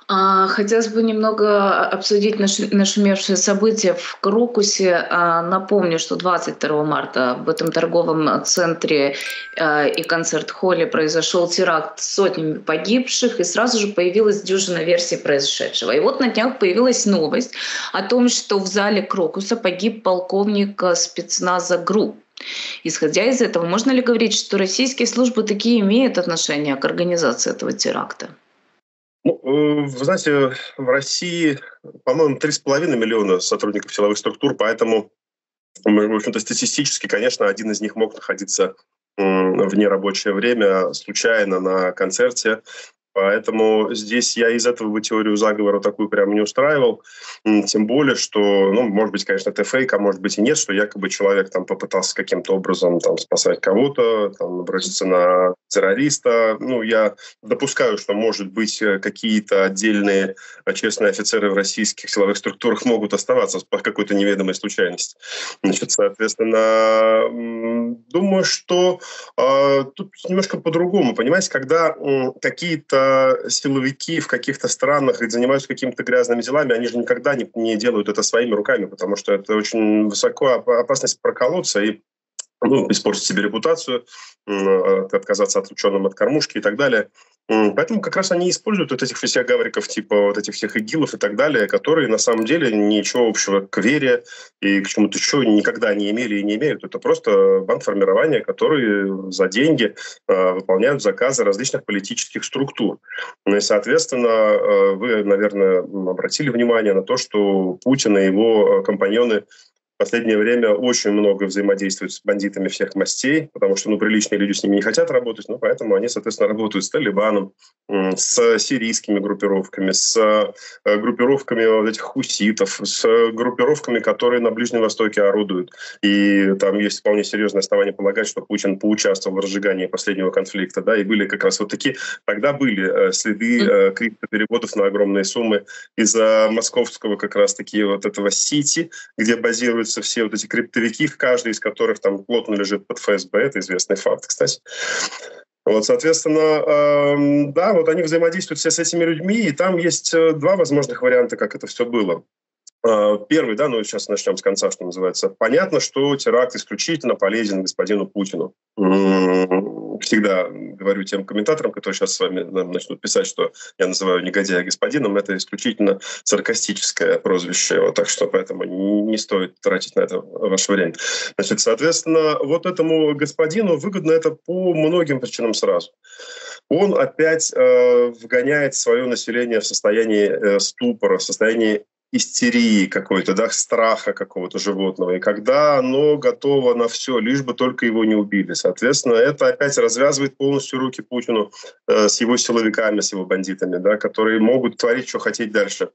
Хотелось бы немного обсудить нашумевшие события в Крокусе. Напомню, что 22 марта в этом торговом центре и концерт-холле произошел теракт с сотнями погибших, и сразу же появилась дюжина версий произошедшего. И вот на днях появилась новость о том, что в зале Крокуса погиб полковник спецназа ГРУ. Исходя из этого, можно ли говорить, что российские службы такие имеют отношение к организации этого теракта? Вы знаете, в России, по-моему, 3,5 миллиона сотрудников силовых структур, поэтому, в общем-то, статистически, конечно, один из них мог находиться в нерабочее время случайно на концерте. Поэтому здесь я из этого бы теорию заговора такую прямо не устраивал. Тем более, что, может быть, конечно, это фейк, а может быть и нет, что якобы человек там попытался каким-то образом там спасать кого-то, там наброситься на террориста. Я допускаю, что, может быть, какие-то отдельные честные офицеры в российских силовых структурах могут оставаться по какой-то неведомой случайности. Соответственно, думаю, что тут немножко по-другому. Понимаете, когда какие-то силовики в каких-то странах и занимаются какими-то грязными делами, они же никогда не делают это своими руками, потому что это очень высоко опасность проколоться и испортить себе репутацию, отказаться от ученым от кормушки и так далее. Поэтому как раз они используют вот этих всех гавриков, типа вот этих всех игилов и так далее, которые на самом деле ничего общего к вере и к чему-то еще никогда не имели и не имеют. Это просто бандформирования, которые за деньги выполняют заказы различных политических структур. И, соответственно, вы, наверное, обратили внимание на то, что Путин и его компаньоны в последнее время очень много взаимодействуют с бандитами всех мастей, потому что, приличные люди с ними не хотят работать, поэтому они, соответственно, работают с Талибаном, с сирийскими группировками, с группировками вот этих хуситов, с группировками, которые на Ближнем Востоке орудуют. И там есть вполне серьезное основание полагать, что Путин поучаствовал в разжигании последнего конфликта, и были как раз вот такие, тогда были следы криптопереводов на огромные суммы из-за московского как раз-таки вот этого Сити, где базируется все вот эти криптовики, каждый из которых там плотно лежит под ФСБ, это известный факт, кстати. Соответственно, вот они взаимодействуют все с этими людьми, и там есть два возможных варианта, как это все было. Первый, сейчас начнем с конца, что называется. Понятно, что теракт исключительно полезен господину Путину. Всегда говорю тем комментаторам, которые сейчас с вами начнут писать, что я называю негодяя господином, это исключительно саркастическое прозвище, так что поэтому не стоит тратить на это ваше время. Соответственно, вот этому господину выгодно это по многим причинам сразу. Он опять вгоняет свое население в состояние ступора, в состояние истерии какой-то, страха какого-то животного, и когда оно готово на все, лишь бы только его не убили. Соответственно, это опять развязывает полностью руки Путину с его силовиками, с его бандитами, которые могут творить, что хотеть дальше.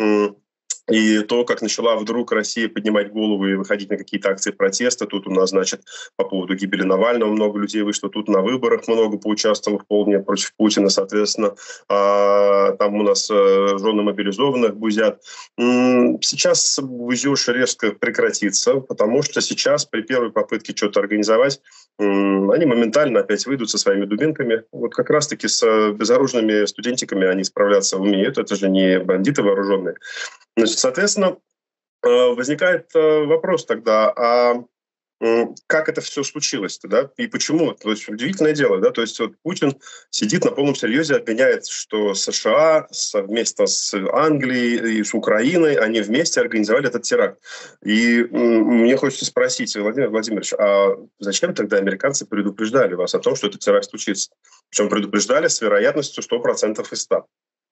И то, как начала вдруг Россия поднимать голову и выходить на какие-то акции протеста, тут у нас, по поводу гибели Навального много людей вышло, тут на выборах много поучаствовало вполне против Путина, соответственно, там у нас жены мобилизованных бузят. Сейчас бузеж резко прекратится, потому что сейчас при первой попытке что-то организовать, они моментально опять выйдут со своими дубинками. Вот как раз-таки с безоружными студентиками они справляться умеют, это же не бандиты вооруженные. Соответственно, возникает вопрос тогда, как это все случилось-то, и почему? То есть удивительное дело, то есть вот Путин сидит на полном серьезе, обвиняет, что США совместно с Англией и с Украиной, они вместе организовали этот теракт. И мне хочется спросить, Владимир Владимирович, а зачем тогда американцы предупреждали вас о том, что этот теракт случится? Причем предупреждали с вероятностью 100% из 100.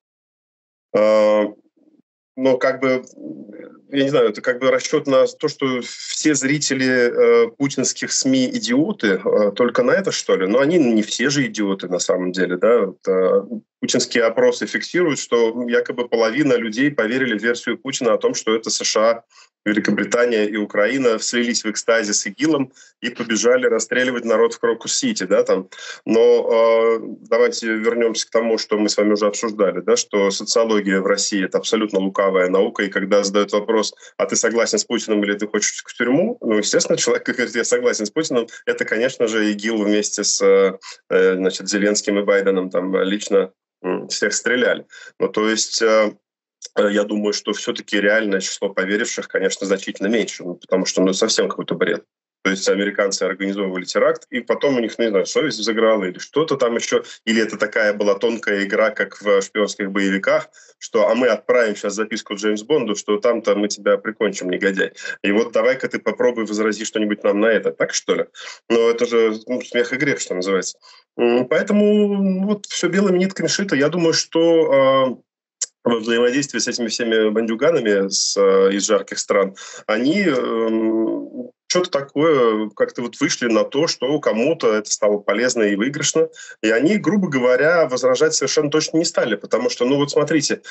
Я не знаю, это расчет на то, что все зрители путинских СМИ идиоты, только на это, что ли? Но они не все же идиоты на самом деле, Путинские опросы фиксируют, что якобы половина людей поверили в версию Путина о том, что это США, Великобритания и Украина слились в экстазе с ИГИЛом и побежали расстреливать народ в Крокус-Сити, Но давайте вернемся к тому, что мы с вами уже обсуждали, что социология в России — это абсолютно лукавая наука, и когда задают вопрос, а ты согласен с Путиным или ты хочешь в тюрьму? Естественно, человек говорит, я согласен с Путиным. Это, конечно же, ИГИЛ вместе с Зеленским и Байденом лично всех стреляли. Ну, то есть я думаю, что все-таки реальное число поверивших, конечно, значительно меньше, потому что совсем какой-то бред. То есть американцы организовывали теракт, и потом у них, не знаю, совесть взыграла или что-то там еще, или это такая была тонкая игра, как в шпионских боевиках, что мы отправим сейчас записку Джеймсу Бонду, что там-то мы тебя прикончим, негодяй. И вот давай-ка ты попробуй возрази что-нибудь нам на это. Так, что ли? Но это же смех и грех, что называется. Поэтому вот все белыми нитками шито. Я думаю, что во взаимодействии с этими всеми бандюганами из жарких стран, они что-то такое как-то вот вышли на то, что кому-то это стало полезно и выигрышно. И они, грубо говоря, возражать совершенно точно не стали. Потому что, вот смотрите,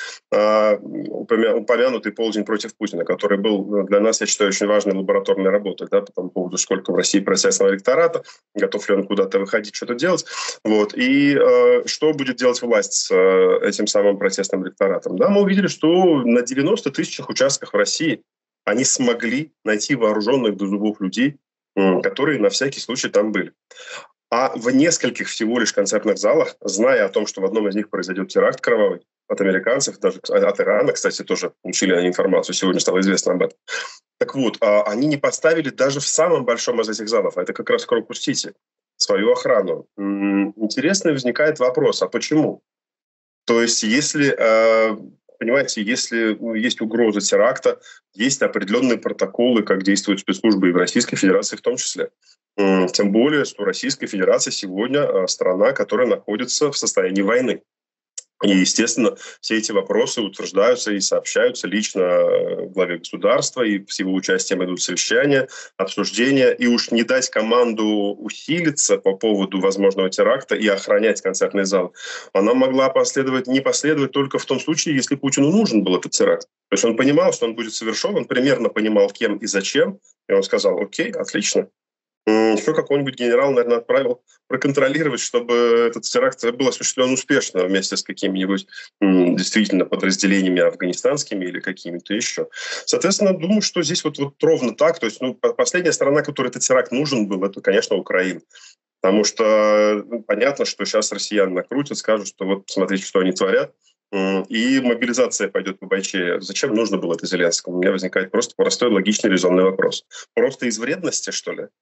упомянутый полдень против Путина, который был для нас, я считаю, очень важной лабораторной работой, да, по тому поводу, сколько в России процессного электората, готов ли он куда-то выходить, что-то делать. Вот. И что будет делать власть с этим самым протестным электоратом? Да, мы увидели, что на 90 тысячах участках в России они смогли найти вооруженных до зубов людей, которые на всякий случай там были. А в нескольких всего лишь концертных залах, зная о том, что в одном из них произойдет теракт кровавый от американцев, даже от Ирана, кстати, тоже получили они информацию, сегодня стало известно об этом. Так вот, они не поставили даже в самом большом из этих залов, а это как раз Крокус-Сити, свою охрану. Интересный возникает вопрос, а почему? То есть, если понимаете, если есть угроза теракта, есть определенные протоколы, как действуют спецслужбы и в Российской Федерации в том числе. Тем более, что Российская Федерация сегодня страна, которая находится в состоянии войны. И, естественно, все эти вопросы утверждаются и сообщаются лично главе государства, и с его участием идут совещания, обсуждения. И уж не дать команду усилиться по поводу возможного теракта и охранять концертный зал, она могла не последовать только в том случае, если Путину нужен был этот теракт. То есть он понимал, что он будет совершен, он примерно понимал, кем и зачем, и он сказал: окей, отлично. Еще какой-нибудь генерал, наверное, отправил проконтролировать, чтобы этот теракт был осуществлен успешно вместе с какими-нибудь действительно подразделениями афганистанскими или какими-то еще. Соответственно, думаю, что здесь вот ровно так. То есть последняя страна, которой этот теракт нужен был, это, конечно, Украина. Потому что понятно, что сейчас россияне накрутят, скажут, что вот посмотрите, что они творят. И мобилизация пойдет по бойче. Зачем нужно было это Зеленскому? У меня возникает просто простой, логичный, резонный вопрос. Просто из вредности, что ли?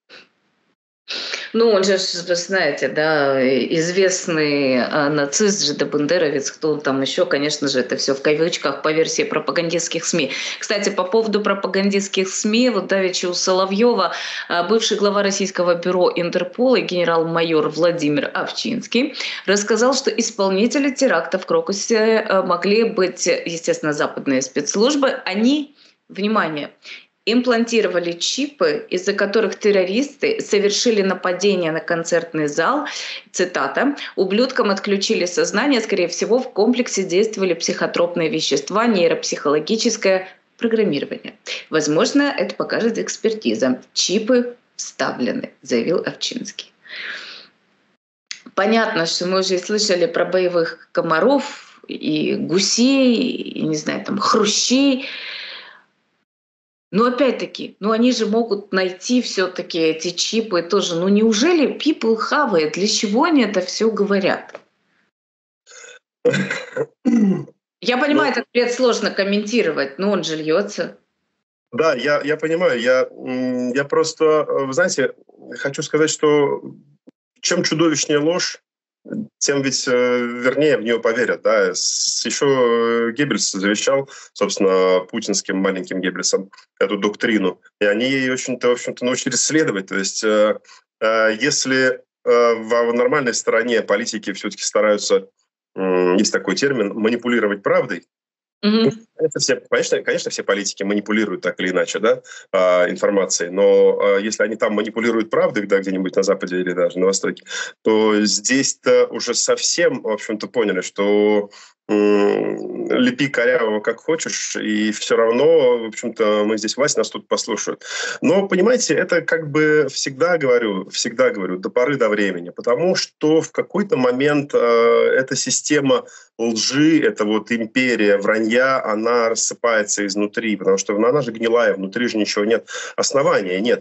Он же, вы знаете, да, известный нацист, жидобандеровец, кто там еще, конечно же, это все в кавычках по версии пропагандистских СМИ. Кстати, по поводу пропагандистских СМИ, вот давеча у Соловьева бывший глава российского бюро Интерпола генерал-майор Владимир Овчинский рассказал, что исполнители теракта в Крокусе могли быть, естественно, западные спецслужбы. Они, внимание, имплантировали чипы, из-за которых террористы совершили нападение на концертный зал. Цитата. «Ублюдкам отключили сознание. Скорее всего, в комплексе действовали психотропные вещества, нейропсихологическое программирование. Возможно, это покажет экспертиза. Чипы вставлены», заявил Овчинский. Понятно, что мы уже слышали про боевых комаров и гусей, и, не знаю, там, хрущей. Но опять-таки, они же могут найти все-таки эти чипы тоже. Неужели people хавает? Для чего они это все говорят? Я понимаю, этот бред сложно комментировать, но он же льется. Да, я понимаю. Я просто, вы знаете, хочу сказать, что чем чудовищнее ложь, тем ведь вернее в нее поверят. Да? Еще Геббельс завещал, собственно, путинским маленьким Геббельсом эту доктрину. И они ей, в общем-то, научились следовать. То есть если в нормальной стороне политики все-таки стараются, есть такой термин, манипулировать правдой, Конечно, все политики манипулируют так или иначе, да, информацией, но если они там манипулируют правдой, да, где-нибудь на Западе или даже на Востоке, то здесь-то уже совсем, в общем-то, поняли, что лепи корявого как хочешь, и все равно, в общем-то, мы здесь власть, нас тут послушают. Но, понимаете, это как бы всегда говорю, до поры до времени, потому что в какой-то момент эта система лжи, эта вот империя вранья, она рассыпается изнутри, потому что она же гнилая, внутри же ничего нет, основания нет.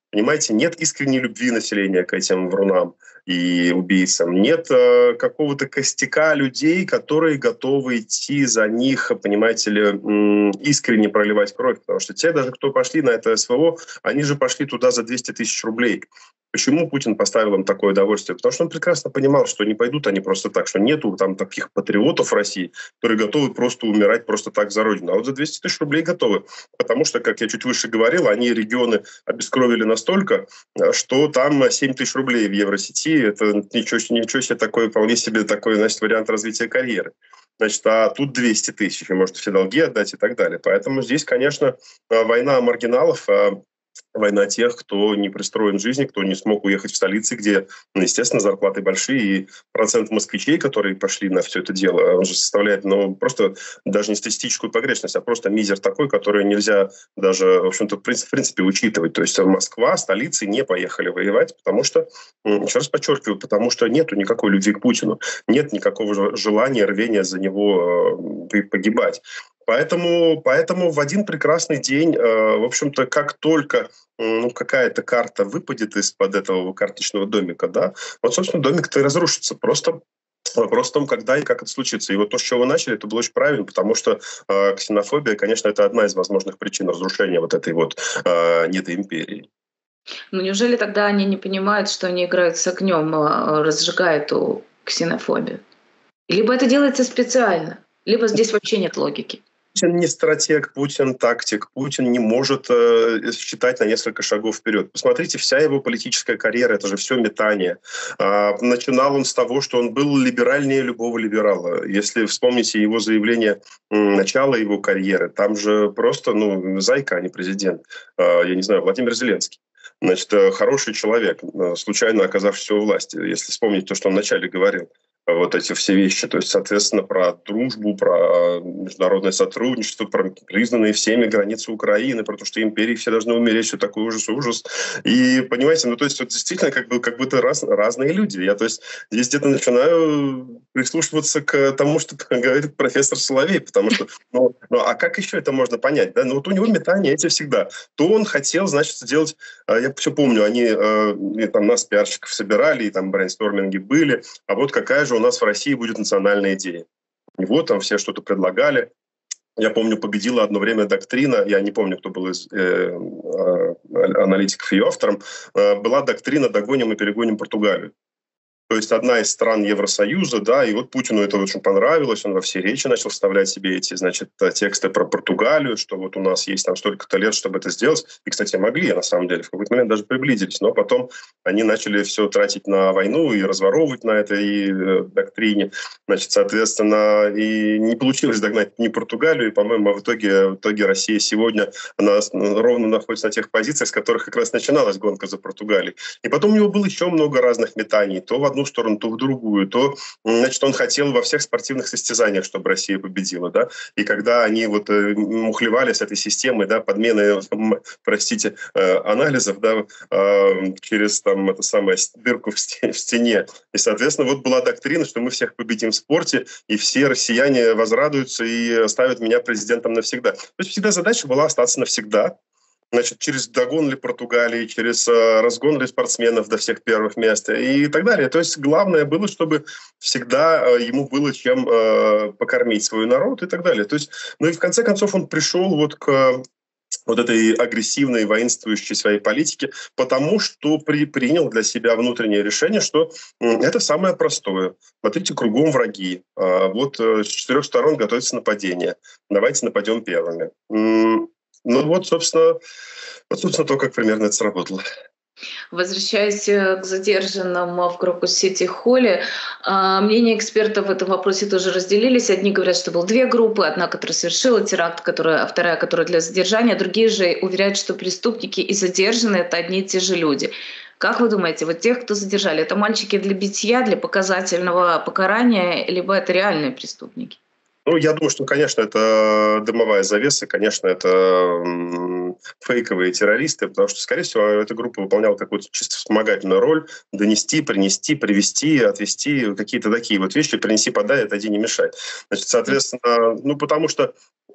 Понимаете, нет искренней любви населения к этим врунам и убийцам. Нет какого-то костяка людей, которые готовы идти за них, понимаете ли, искренне проливать кровь. Потому что те, даже кто пошли на это СВО, они же пошли туда за 200 тысяч рублей. Почему Путин поставил им такое удовольствие? Потому что он прекрасно понимал, что не пойдут они просто так, что нету там таких патриотов России, которые готовы просто умирать просто так за Родину. А вот за 200 тысяч рублей готовы. Потому что, как я чуть выше говорил, они регионы обескровили настолько, что там 7 тысяч рублей в Евросети. Это ничего себе такое, вполне себе такой, значит, вариант развития карьеры. Значит, а тут 200 тысяч, и можете все долги отдать и так далее. Поэтому здесь, конечно, война маргиналов, война тех, кто не пристроен к жизни, кто не смог уехать в столицы, где, естественно, зарплаты большие, и процент москвичей, которые пошли на все это дело, он же составляет, просто даже не статистическую погрешность, а просто мизер такой, который нельзя даже, в общем-то, в принципе, учитывать. То есть Москва, столицы не поехали воевать, потому что, еще раз подчеркиваю, потому что нету никакой любви к Путину, нет никакого желания, рвения за него погибать. Поэтому в один прекрасный день, в общем-то, как только какая-то карта выпадет из-под этого карточного домика, да, вот, собственно, домик-то и разрушится. Просто вопрос в том, когда и как это случится. И вот то, с чего вы начали, это было очень правильно, потому что ксенофобия, конечно, это одна из возможных причин разрушения вот этой вот недоимперии. Но неужели тогда они не понимают, что они играют с огнем, разжигая эту ксенофобию? Либо это делается специально, либо здесь вообще нет логики. Путин не стратег, Путин тактик. Путин не может считать на несколько шагов вперед. Посмотрите, вся его политическая карьера — это же все метание. Начинал он с того, что он был либеральнее любого либерала. Если вспомните его заявление начала его карьеры, там же просто, зайка, а не президент. Я не знаю, Владимир Зеленский. Значит, хороший человек, случайно оказавшийся у власти. Если вспомнить то, что он вначале говорил, вот эти все вещи. То есть, соответственно, про дружбу, про международное сотрудничество, про признанные всеми границы Украины, про то, что империи все должны умереть, что такой ужас. И, понимаете, то есть вот действительно как будто разные люди. Я, то есть, здесь где-то начинаю прислушиваться к тому, что говорит профессор Соловей, потому что, а как еще это можно понять? Да? Вот у него метания эти всегда. То он хотел, значит, сделать, я все помню, они там нас, пиарщиков, собирали, и там брейнсторминги были, а вот какая же у нас в России будет национальная идея. И вот там все что-то предлагали. Я помню, победила одно время доктрина, я не помню, кто был из аналитиков ее автором, была доктрина «догоним и перегоним Португалию». То есть одна из стран Евросоюза, да, и вот Путину это очень понравилось, он во все речи начал вставлять себе эти, значит, тексты про Португалию, что вот у нас есть там столько-то лет, чтобы это сделать. И, кстати, могли, на самом деле, в какой-то момент даже приблизились, но потом они начали все тратить на войну и разворовывать на этой доктрине. Значит, соответственно, и не получилось догнать ни Португалию, и, по-моему, в итоге Россия сегодня, она ровно находится на тех позициях, с которых как раз начиналась гонка за Португалией. И потом у него было еще много разных метаний, то в одну сторону, то в другую, то, значит, он хотел во всех спортивных состязаниях, чтобы Россия победила, да, и когда они вот мухлевали с этой системой, да, подмены, простите, анализов, да, через там это самое дырку в стене, и, соответственно, вот была доктрина, что мы всех победим в спорте, и все россияне возрадуются и оставят меня президентом навсегда. То есть всегда задача была остаться навсегда. Значит, через догон ли Португалии, через разгон ли спортсменов до всех первых мест и так далее. То есть главное было, чтобы всегда ему было чем покормить свой народ и так далее. То есть, и в конце концов он пришел вот к вот этой агрессивной, воинствующей своей политике, потому что принял для себя внутреннее решение, что это самое простое. Смотрите, кругом враги. Вот с 4 сторон готовится нападение. Давайте нападем первыми. Собственно, то, как примерно это сработало. Возвращаясь к задержанным в Крокус-Сити-Холле, мнения экспертов в этом вопросе тоже разделились. Одни говорят, что было 2 группы. Одна, которая совершила теракт, а вторая, которая для задержания. Другие же уверяют, что преступники и задержанные — это одни и те же люди. Как вы думаете, вот тех, кто задержали, это мальчики для битья, для показательного покарания, либо это реальные преступники? Я думаю, что, конечно, это дымовая завеса, конечно, это фейковые террористы, потому что, скорее всего, эта группа выполняла какую-то чисто вспомогательную роль: донести, принести, привезти, отвезти, какие-то такие вот вещи, принеси, подай, отойди, не мешай. Значит, соответственно, потому что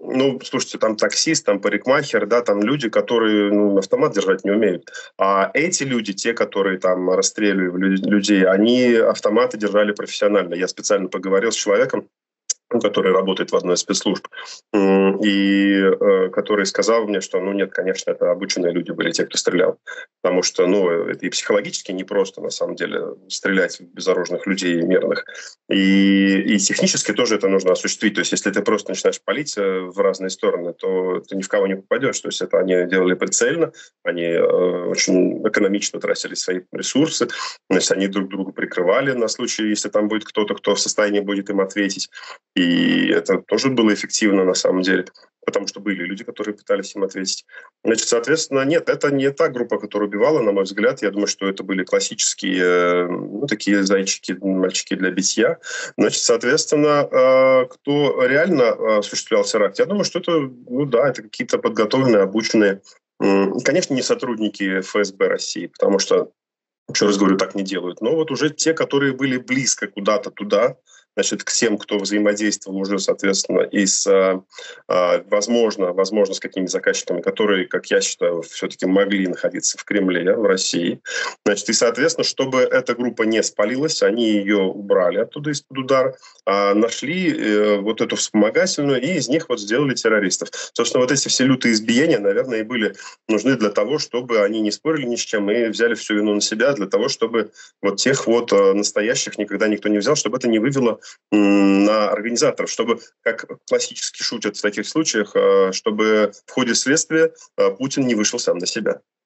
ну, слушайте, там таксист, там парикмахер, да, там люди, которые автомат держать не умеют. А эти люди, те, которые там расстреливали людей, они автоматы держали профессионально. Я специально поговорил с человеком, который работает в одной из спецслужб, и который сказал мне, что, нет, конечно, это обученные люди были, те, кто стрелял. Потому что, это и психологически непросто, на самом деле, стрелять в безоружных людей мирных. И технически тоже это нужно осуществить. То есть, если ты просто начинаешь палить в разные стороны, то ты ни в кого не попадешь. То есть, это они делали прицельно, они очень экономично тратили свои ресурсы, значит, они друг друга прикрывали на случай, если там будет кто-то, кто в состоянии будет им ответить. И это тоже было эффективно на самом деле, потому что были люди, которые пытались им ответить. Значит, соответственно, нет, это не та группа, которая убивала, на мой взгляд. Я думаю, что это были классические, такие зайчики, мальчики для битья. Значит, соответственно, кто реально осуществлял теракт? Я думаю, что это, это какие-то подготовленные, обученные, конечно, не сотрудники ФСБ России, потому что, еще раз говорю, так не делают. Но вот уже те, которые были близко куда-то туда, значит, к тем, кто взаимодействовал уже, соответственно, и с, возможно, с какими заказчиками, которые, как я считаю, все-таки могли находиться в Кремле, в России. Значит, и, соответственно, чтобы эта группа не спалилась, они ее убрали оттуда из-под удара, нашли вот эту вспомогательную, и из них вот сделали террористов. Собственно, вот эти все лютые избиения, наверное, и были нужны для того, чтобы они не спорили ни с чем и взяли всю вину на себя, для того, чтобы вот тех вот настоящих никогда никто не взял, чтобы это не вывело на организаторов, чтобы, как классически шутят в таких случаях, чтобы в ходе следствия Путин не вышел сам на себя.